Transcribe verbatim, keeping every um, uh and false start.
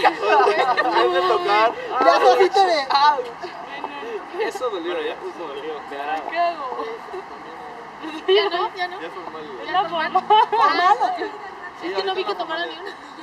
Es de tocar. Ya fue así te de... Ah, Eso dolió, ya puso dolió. ¿Qué hago? Ya no, ya no. Ya es formal. Es la forma. formal, ¿o qué? Es que no vi que tomara ni una.